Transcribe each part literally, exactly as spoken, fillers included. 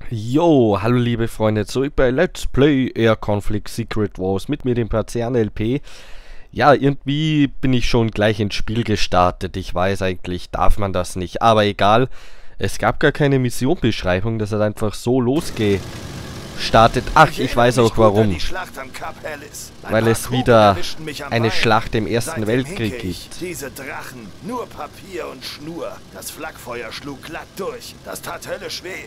Jo, hallo liebe Freunde, zurück bei Let's Play Air Conflict Secret Wars mit mir, dem Persian L P. Ja, irgendwie bin ich schon gleich ins Spiel gestartet. Ich weiß, eigentlich darf man das nicht, aber egal. Es gab gar keine Missionbeschreibung, das hat einfach so losgestartet. Ach, ich weiß auch warum. Weil es wieder eine Schlacht im Ersten Weltkrieg gibt. Diese Drachen, nur Papier und Schnur. Das Flakfeuer schlug glatt durch. Das tat höllisch weh.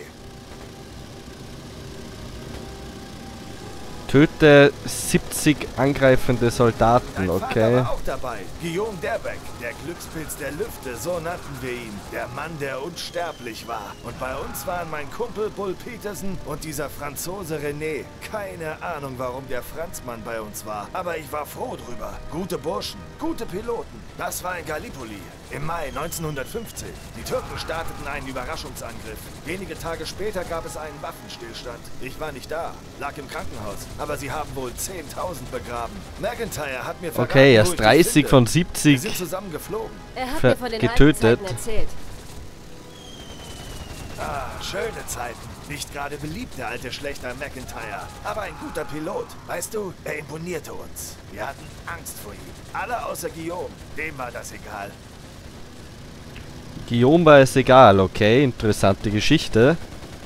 Töte siebzig angreifende Soldaten, okay. War auch dabei. Guillaume Derbeck, der Glückspilz der Lüfte, so nannten wir ihn. Der Mann, der unsterblich war. Und bei uns waren mein Kumpel Bull Peterson und dieser Franzose René. Keine Ahnung, warum der Franzmann bei uns war. Aber ich war froh drüber. Gute Burschen, gute Piloten. Das war in Gallipoli im Mai neunzehnhundertfünfzehn. Die Türken starteten einen Überraschungsangriff. Wenige Tage später gab es einen Waffenstillstand. Ich war nicht da, lag im Krankenhaus. Aber sie haben wohl zehntausend begraben. McIntyre hat mir verraten, okay, erst dreißig von siebzig wir sind zusammen geflogen. Er hat mir von den getötet. alten Zeiten erzählt. Ah, schöne Zeiten. Nicht gerade beliebt, der alte Schlechter McIntyre. Aber ein guter Pilot. Weißt du, er imponierte uns. Wir hatten Angst vor ihm. Alle außer Guillaume. Dem war das egal. Guillaume war es egal, okay, interessante Geschichte.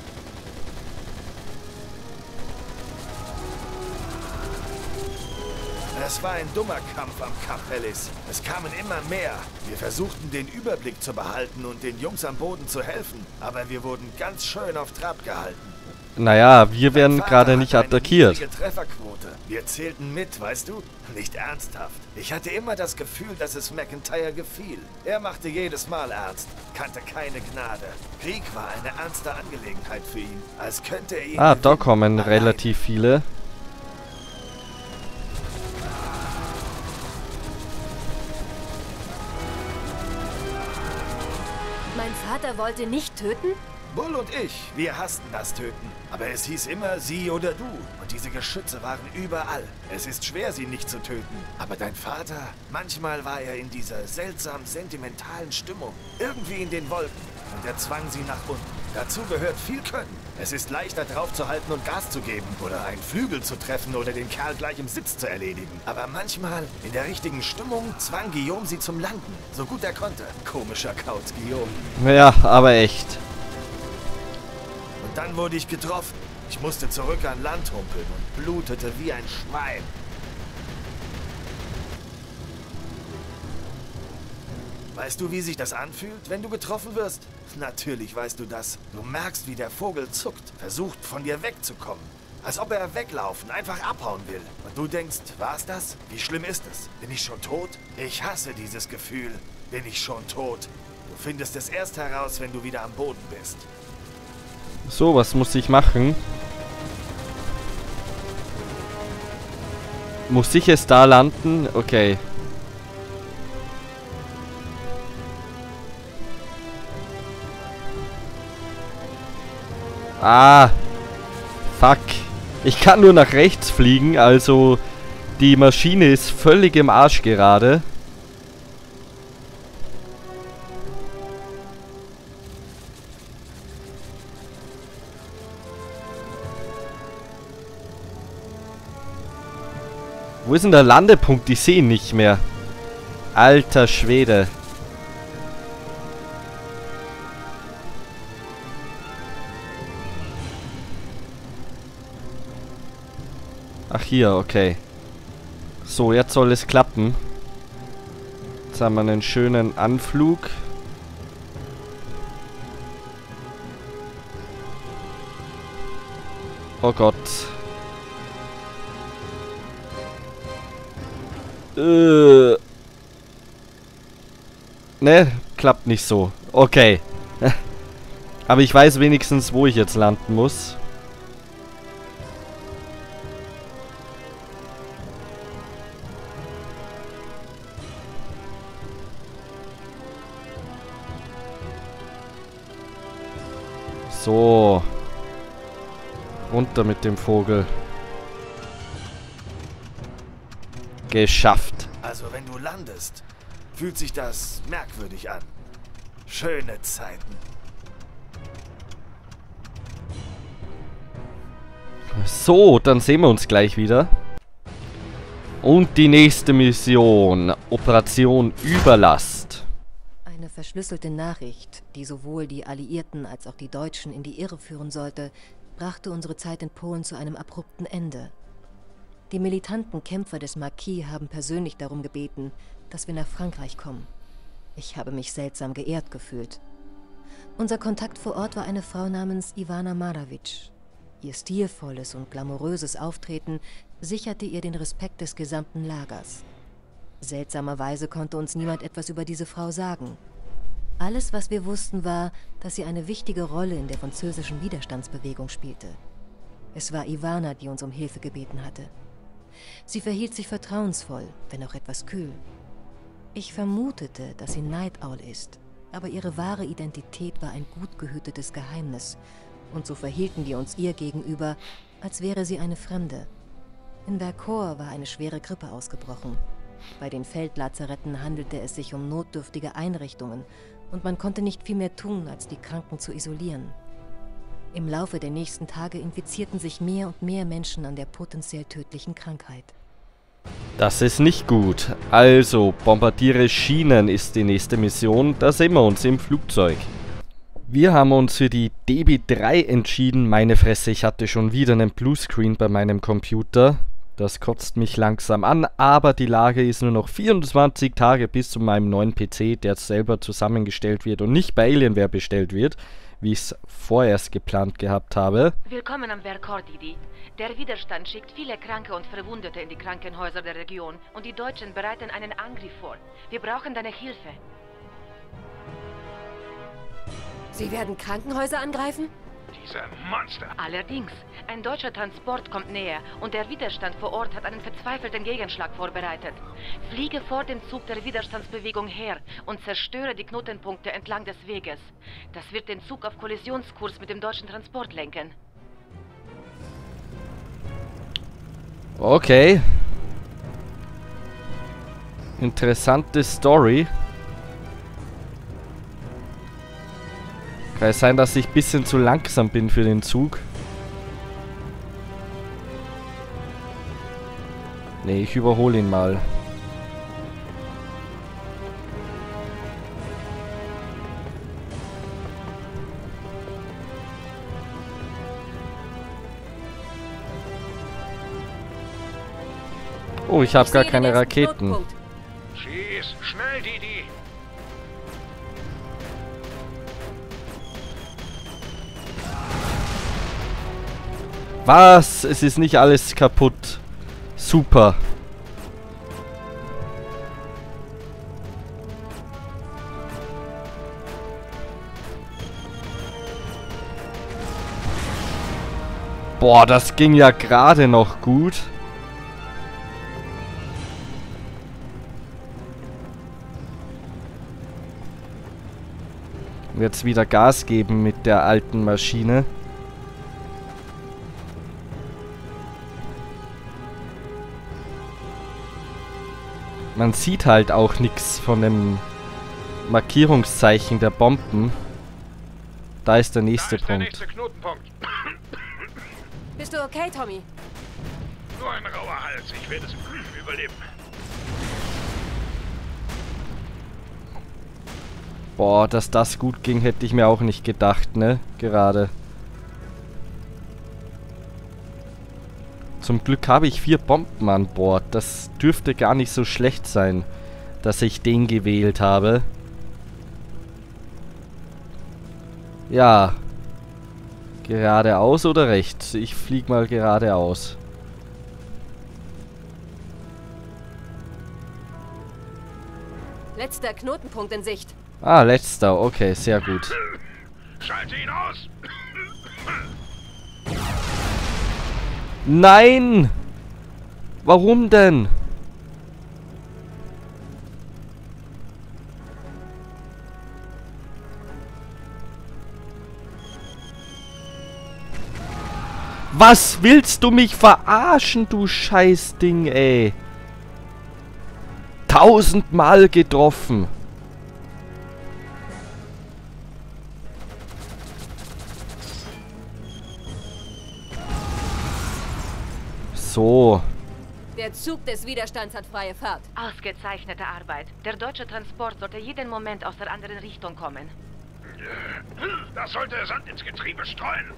Es war ein dummer Kampf am Kap Ellis. Es kamen immer mehr. Wir versuchten, den Überblick zu behalten und den Jungs am Boden zu helfen. Aber wir wurden ganz schön auf Trab gehalten. Naja, wir werden gerade nicht attackiert. Trefferquote. Wir zählten mit, weißt du? Nicht ernsthaft. Ich hatte immer das Gefühl, dass es McIntyre gefiel. Er machte jedes Mal ernst, kannte keine Gnade. Krieg war eine ernste Angelegenheit für ihn. Als könnte er ihn Ah, da gewinnen. kommen Allein. relativ viele. Mein Vater wollte nicht töten? Bull und ich, wir hassten das Töten. Aber es hieß immer sie oder du. Und diese Geschütze waren überall. Es ist schwer, sie nicht zu töten. Aber dein Vater, manchmal war er in dieser seltsam sentimentalen Stimmung. Irgendwie in den Wolken. Und er zwang sie nach unten. Dazu gehört viel Können. Es ist leichter draufzuhalten und Gas zu geben. Oder einen Flügel zu treffen oder den Kerl gleich im Sitz zu erledigen. Aber manchmal, in der richtigen Stimmung, zwang Guillaume sie zum Landen. So gut er konnte. Komischer Kauz, Guillaume. Ja, aber echt. Und dann wurde ich getroffen. Ich musste zurück an Land humpeln und blutete wie ein Schwein. Weißt du, wie sich das anfühlt, wenn du getroffen wirst? Natürlich weißt du das. Du merkst, wie der Vogel zuckt, versucht, von dir wegzukommen. Als ob er weglaufen, einfach abhauen will. Und du denkst, war's das? Wie schlimm ist es? Bin ich schon tot? Ich hasse dieses Gefühl. Bin ich schon tot? Du findest es erst heraus, wenn du wieder am Boden bist. So, was muss ich machen? Muss ich es da landen? Okay. Ah. Fuck. Ich kann nur nach rechts fliegen, also die Maschine ist völlig im Arsch gerade. Wo ist denn der Landepunkt? Ich sehe ihn nicht mehr. Alter Schwede. Ach hier, okay. So, jetzt soll es klappen. Jetzt haben wir einen schönen Anflug. Oh Gott. Äh. Ne, klappt nicht so. Okay. Aber ich weiß wenigstens, wo ich jetzt landen muss. So. Runter mit dem Vogel. Geschafft. Also wenn du landest, fühlt sich das merkwürdig an. Schöne Zeiten. So, dann sehen wir uns gleich wieder. Und die nächste Mission. Operation Überlast. Eine verschlüsselte Nachricht, die sowohl die Alliierten als auch die Deutschen in die Irre führen sollte, brachte unsere Zeit in Polen zu einem abrupten Ende. Die militanten Kämpfer des Marquis haben persönlich darum gebeten, dass wir nach Frankreich kommen. Ich habe mich seltsam geehrt gefühlt. Unser Kontakt vor Ort war eine Frau namens Ivana Maravic. Ihr stilvolles und glamouröses Auftreten sicherte ihr den Respekt des gesamten Lagers. Seltsamerweise konnte uns niemand etwas über diese Frau sagen. Alles, was wir wussten, war, dass sie eine wichtige Rolle in der französischen Widerstandsbewegung spielte. Es war Ivana, die uns um Hilfe gebeten hatte. Sie verhielt sich vertrauensvoll, wenn auch etwas kühl. Ich vermutete, dass sie Night Owl ist, aber ihre wahre Identität war ein gut gehütetes Geheimnis, und so verhielten wir uns ihr gegenüber, als wäre sie eine Fremde. In Vercors war eine schwere Grippe ausgebrochen. Bei den Feldlazaretten handelte es sich um notdürftige Einrichtungen, und man konnte nicht viel mehr tun, als die Kranken zu isolieren. Im Laufe der nächsten Tage infizierten sich mehr und mehr Menschen an der potenziell tödlichen Krankheit. Das ist nicht gut. Also, bombardiere Schienen ist die nächste Mission. Da sehen wir uns im Flugzeug. Wir haben uns für die D B drei entschieden. Meine Fresse, ich hatte schon wieder einen Bluescreen bei meinem Computer. Das kotzt mich langsam an, aber die Lage ist nur noch vierundzwanzig Tage bis zu meinem neuen P C, der selber zusammengestellt wird und nicht bei Alienware bestellt wird, wie ich es vorerst geplant gehabt habe. Willkommen am Vercors, Didi. Der Widerstand schickt viele Kranke und Verwundete in die Krankenhäuser der Region und die Deutschen bereiten einen Angriff vor. Wir brauchen deine Hilfe. Sie werden Krankenhäuser angreifen? Diese Monster. Allerdings, ein deutscher Transport kommt näher und der Widerstand vor Ort hat einen verzweifelten Gegenschlag vorbereitet. Fliege vor dem Zug der Widerstandsbewegung her und zerstöre die Knotenpunkte entlang des Weges. Das wird den Zug auf Kollisionskurs mit dem deutschen Transport lenken. Okay. Interessante Story. Kann es sein, dass ich ein bisschen zu langsam bin für den Zug? Nee, ich überhole ihn mal. Oh, ich habe gar keine Raketen. Schieß, schnell, Didi. Was? Es ist nicht alles kaputt. Super. Boah, das ging ja gerade noch gut. Jetzt wieder Gas geben mit der alten Maschine. Man sieht halt auch nichts von dem Markierungszeichen der Bomben. Da ist der nächste Da ist der Punkt. nächste Knotenpunkt. Bist du okay, Tommy? Nur ein rauer Hals. Ich werde es überleben. Boah, dass das gut ging, hätte ich mir auch nicht gedacht, ne? Gerade. Zum Glück habe ich vier Bomben an Bord. Das dürfte gar nicht so schlecht sein, dass ich den gewählt habe. Ja. Geradeaus oder rechts? Ich flieg mal geradeaus. Letzter Knotenpunkt in Sicht. Ah, letzter. Okay, sehr gut. Schalte ihn aus. Nein! Warum denn? Was willst du mich verarschen, du Scheißding, ey? Tausendmal getroffen. so. Der Zug des Widerstands hat freie Fahrt. Ausgezeichnete Arbeit. Der deutsche Transport sollte jeden Moment aus der anderen Richtung kommen. Das sollte Sand ins Getriebe streuen.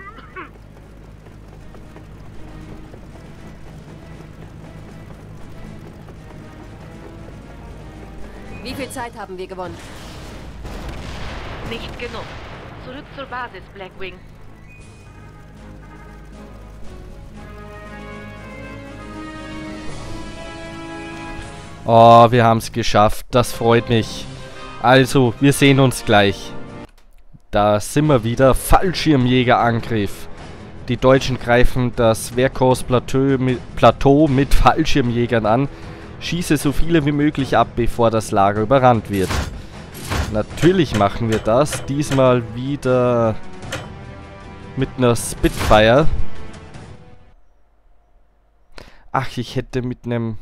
Wie viel Zeit haben wir gewonnen? Nicht genug. Zurück zur Basis, Blackwing. Oh, wir haben es geschafft. Das freut mich. Also, wir sehen uns gleich. Da sind wir wieder. Fallschirmjägerangriff. Die Deutschen greifen das Vercors-Plateau mit, Plateau mit Fallschirmjägern an. Schieße so viele wie möglich ab, bevor das Lager überrannt wird. Natürlich machen wir das. Diesmal wieder mit einer Spitfire. Ach, ich hätte mit einem...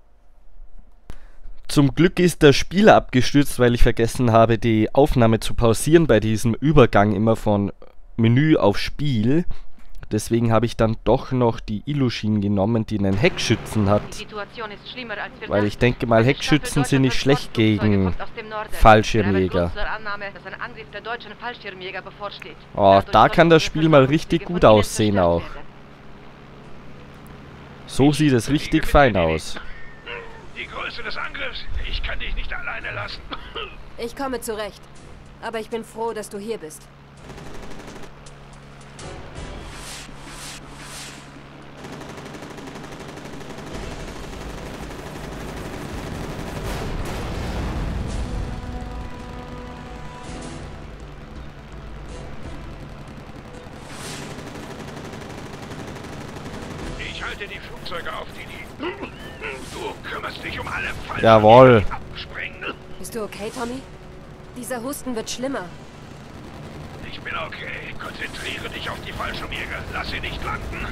Zum Glück ist der Spieler abgestürzt, weil ich vergessen habe, die Aufnahme zu pausieren bei diesem Übergang immer von Menü auf Spiel. Deswegen habe ich dann doch noch die Ilyushin genommen, die einen Heckschützen hat. Die Situation ist schlimmer, als wir Weil ich dachten. denke mal, Eine Heckschützen Staffel sind nicht deutscher schlecht gegen kommt aus dem Norden. Fallschirmjäger. Wir haben Grund zur Annahme, dass ein Angriff der deutschen Fallschirmjäger bevorsteht. Oh, Dadurch da sollen kann das unsere Spiel mal Versorgungswege richtig von gut ihnen aussehen zerstört auch. werden. So sieht es richtig fein aus. Die Größe des Angriffs, ich kann dich nicht alleine lassen. Ich komme zurecht. Aber ich bin froh, dass du hier bist. Ich halte die Flugzeuge auf, die die... Du kümmerst dich um alle Fallen. Jawohl. Abspringen. Bist du okay, Tommy? Dieser Husten wird schlimmer. Ich bin okay. Konzentriere dich auf die Fallschirmjäger. Lass sie nicht landen.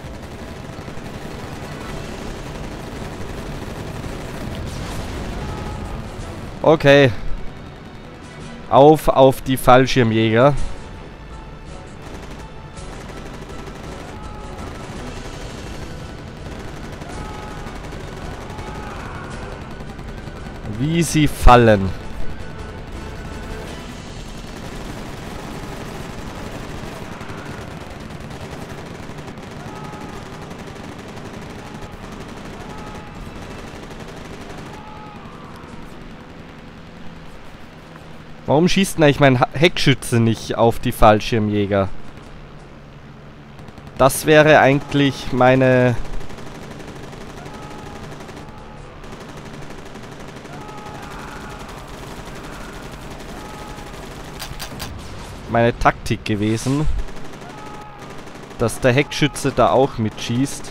Okay. Auf, auf die Fallschirmjäger. Wie sie fallen. Warum schießt denn eigentlich mein Ha- Heckschütze nicht auf die Fallschirmjäger? Das wäre eigentlich meine... meine Taktik gewesen. Dass der Heckschütze da auch mitschießt.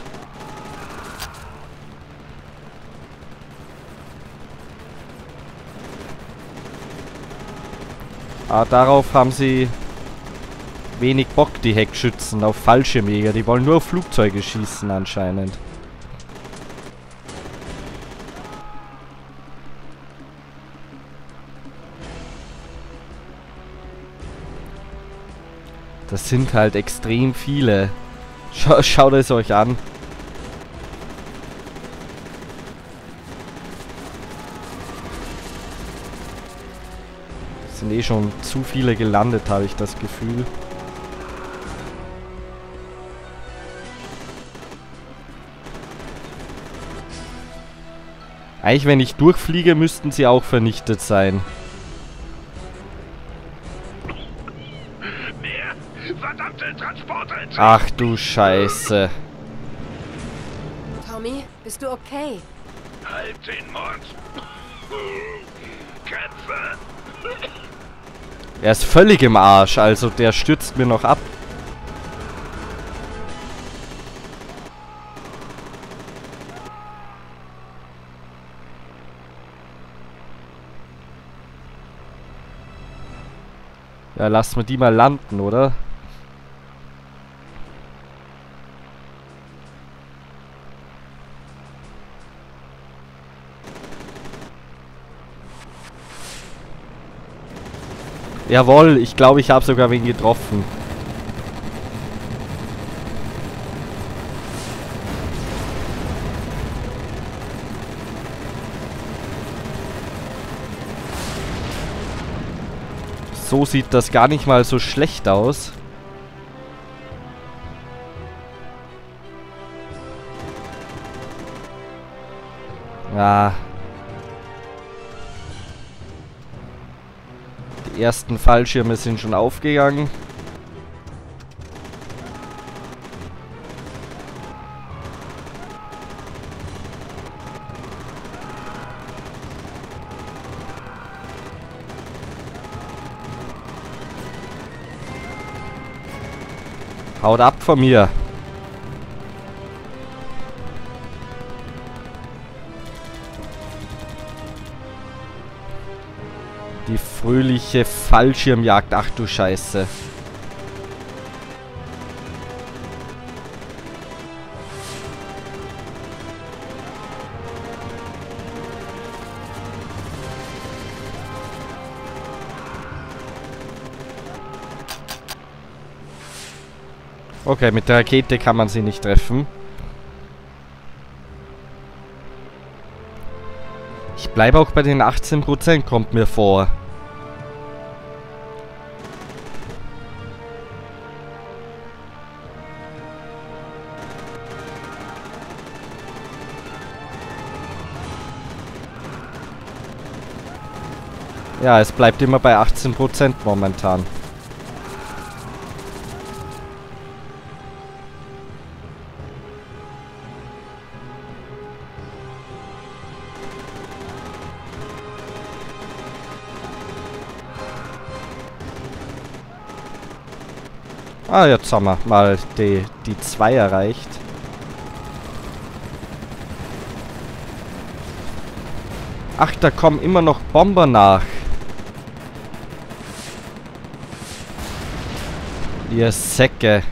Ah, darauf haben sie wenig Bock, die Heckschützen, auf Fallschirmjäger. Die wollen nur auf Flugzeuge schießen anscheinend. Das sind halt extrem viele. Scha schaut es euch an. Es sind eh schon zu viele gelandet, habe ich das Gefühl. Eigentlich, wenn ich durchfliege, müssten sie auch vernichtet sein. Mehr verdammte Transporter ins Ach du Scheiße. Tommy, bist du okay? Halt den Mund. Kämpfe. Er ist völlig im Arsch, also der stürzt mir noch ab. Ja, lass mal die mal landen, oder? Jawohl, ich glaube, ich habe sogar wen getroffen. So sieht das gar nicht mal so schlecht aus. Ja. Die ersten Fallschirme sind schon aufgegangen. Haut ab von mir. Die fröhliche Fallschirmjagd. Ach du Scheiße. Okay, mit der Rakete kann man sie nicht treffen. Ich bleibe auch bei den achtzehn Prozent, kommt mir vor. Ja, es bleibt immer bei achtzehn Prozent momentan. Ah, jetzt haben wir mal die, die zwei erreicht. Ach, da kommen immer noch Bomber nach. Ihr Säcke.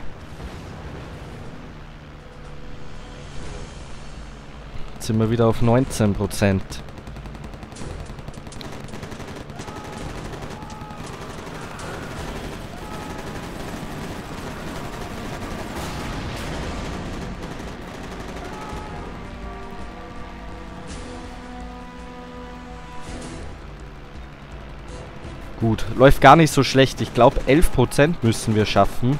Jetzt sind wir wieder auf neunzehn Prozent. Gut, läuft gar nicht so schlecht. Ich glaube, elf Prozent müssen wir schaffen.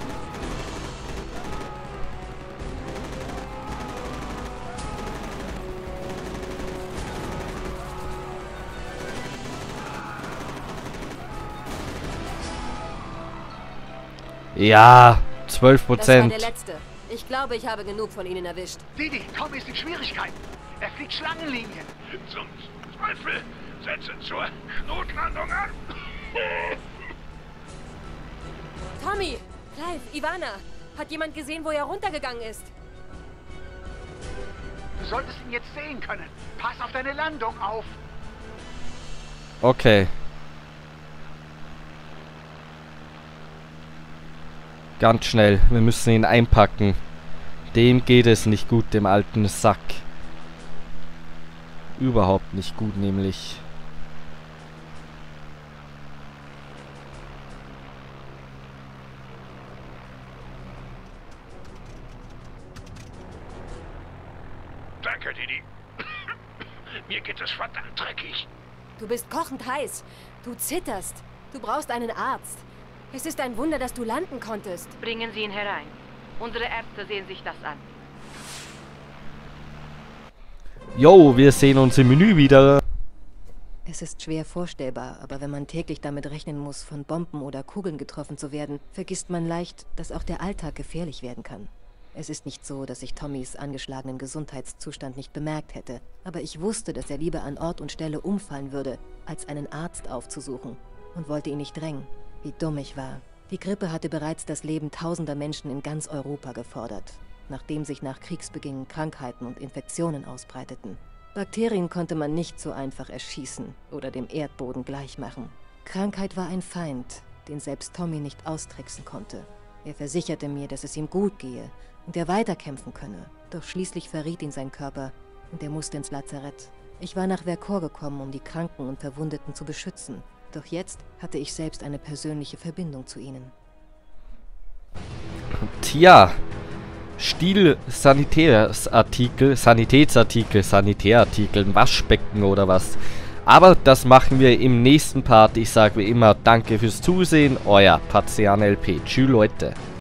Ja, zwölf Prozent. Das war der letzte. Ich glaube, ich habe genug von Ihnen erwischt. Didi, Tommy ist in Schwierigkeiten. Er fliegt Schlangenlinien. Zum Teufel! Setze zur Notlandung an. Tommy! Clive, Ivana! Hat jemand gesehen, wo er runtergegangen ist? Du solltest ihn jetzt sehen können. Pass auf deine Landung auf. Okay. Ganz schnell. Wir müssen ihn einpacken. Dem geht es nicht gut, dem alten Sack. Überhaupt nicht gut, nämlich. Danke, Didi. Mir geht es verdammt dreckig. Du bist kochend heiß. Du zitterst. Du brauchst einen Arzt. Es ist ein Wunder, dass du landen konntest. Bringen Sie ihn herein. Unsere Ärzte sehen sich das an. Jo, wir sehen uns im Menü wieder. Es ist schwer vorstellbar, aber wenn man täglich damit rechnen muss, von Bomben oder Kugeln getroffen zu werden, vergisst man leicht, dass auch der Alltag gefährlich werden kann. Es ist nicht so, dass ich Tommys angeschlagenen Gesundheitszustand nicht bemerkt hätte, aber ich wusste, dass er lieber an Ort und Stelle umfallen würde, als einen Arzt aufzusuchen, und wollte ihn nicht drängen. Wie dumm ich war. Die Grippe hatte bereits das Leben tausender Menschen in ganz Europa gefordert, nachdem sich nach Kriegsbeginn Krankheiten und Infektionen ausbreiteten. Bakterien konnte man nicht so einfach erschießen oder dem Erdboden gleichmachen. Krankheit war ein Feind, den selbst Tommy nicht austricksen konnte. Er versicherte mir, dass es ihm gut gehe und er weiterkämpfen könne. Doch schließlich verriet ihn sein Körper und er musste ins Lazarett. Ich war nach Vercors gekommen, um die Kranken und Verwundeten zu beschützen. Doch jetzt hatte ich selbst eine persönliche Verbindung zu ihnen. Tja, Stil Sanitätsartikel, Sanitätsartikel, Sanitärartikel, Waschbecken oder was Aber das machen wir im nächsten Part. Ich sage wie immer, danke fürs Zusehen. Euer Pazian L P. Tschüss, Leute.